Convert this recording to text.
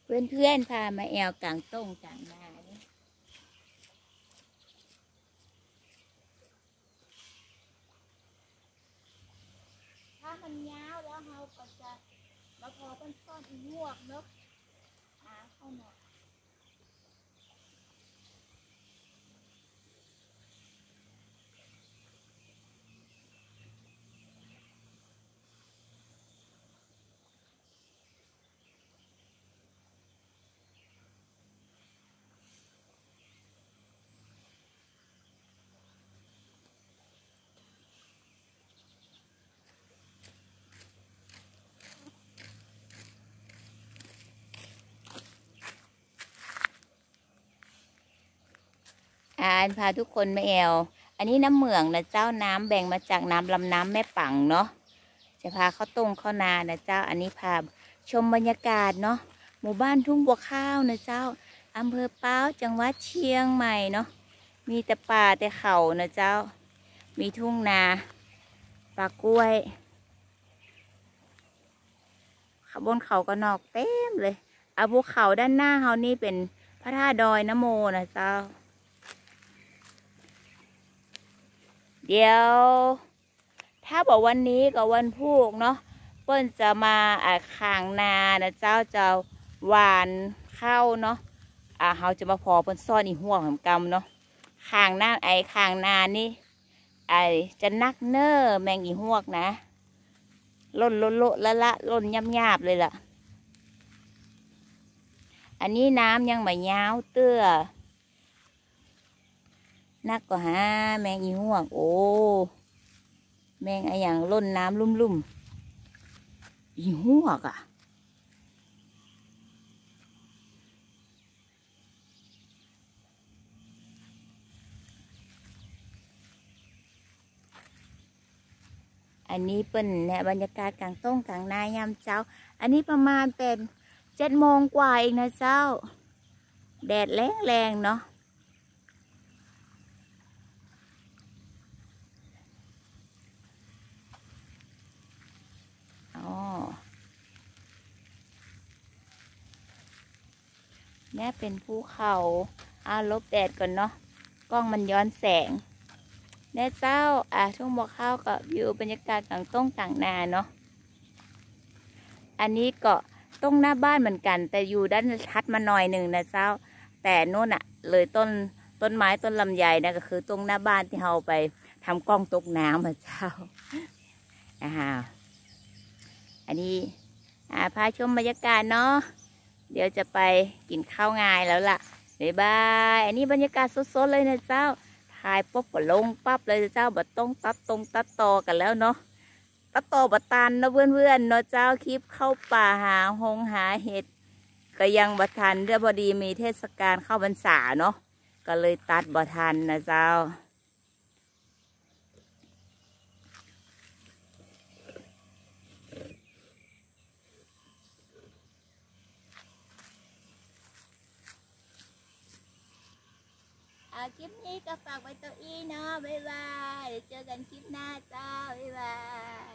เพื่อนๆพามาแอวกลางต้งกลางนาถ้ามันยาวแล้วเราก็จะมาพอเป็นซ่อนอีหวกเนาะหาเข้าหน่อยพาทุกคนมาแอวอันนี้น้ำเหมืองนะเจ้าน้ำแบ่งมาจากน้ำลำน้ำแม่ปังเนาะจะพาเข้าต้งเข้านานะเจ้าอันนี้พาชมบรรยากาศเนาะหมู่บ้านทุ่งบัวข้าวนะเจ้าอำเภอป้าวจังหวัดเชียงใหม่เนาะมีแต่ป่าแต่เขานะเจ้ามีทุ่งนาป่ากล้วยบนเขาก็นอกเต็มเลยภูเขาด้านหน้าเขานี่เป็นพระธาตุดอยนโมนะเจ้าเดี๋ยวถ้าบอกวันนี้กับวันพุธเนาะเปิ้นจะมาข้างนานะเจ้าจะหวานข้าวเนาะเขาจะมาพอเปิ้นซ่อนอีห่วงของกำเนาะข้างนาข้างนานี่จะนักเน้อแมงอีห่วงนะล่นละล่นยาบเลยล่ะอันนี้น้ำยังไม่ยาวเตื้อนักก็หาแมงอีห่วงโอ้แมงไออย่างล่นน้ำลุ่มอีห่วงอันนี้เป็นเนี่ยบรรยากาศกลางต้งกลางนายามเช้าอันนี้ประมาณเป็น7 โมงกว่าเองนะเจ้าแดดแรงเนาะเนี่ยเป็นภูเขาลบแดดก่อนเนาะกล้องมันย้อนแสงแน่เจ้าทุ่งบัวข้าวกับวิวบรรยากาศกลางต้งกลางนาเนาะอันนี้ก็ต้งหน้าบ้านเหมือนกันแต่อยู่ด้านทัดมาหน่อยหนึ่งนะเจ้าแต่นู่นเลยต้นไม้ต้นลำไยนะก็คือตรงหน้าบ้านที่เราไปทำกล้องตกน้ำมาเจ้าอันนี้พาชมบรรยากาศเนาะเดี๋ยวจะไปกินข้าวงายแล้วล่ะบ๊ายบายอันนี้บรรยากาศสดๆเลยนะเจ้าถ่ายปุ๊บก็ลงปั๊บเลยเจ้าบัดต้องตัดต่อกันแล้วเนาะตัดต่อบัดตันนะเพื่อนๆเนาะเจ้าคลิปเข้าป่าหาเห็ดก็ยังบัดทันเรื่องพอดีมีเทศกาลเข้าพรรษาเนาะก็เลยตัดบัดทันนะเจ้าคลิปนี้ก็ฝากไว้ตัวอีเนาะบ๊ายบายเดี๋ยวเจอกันคลิปหน้าเจ้าบ๊ายบาย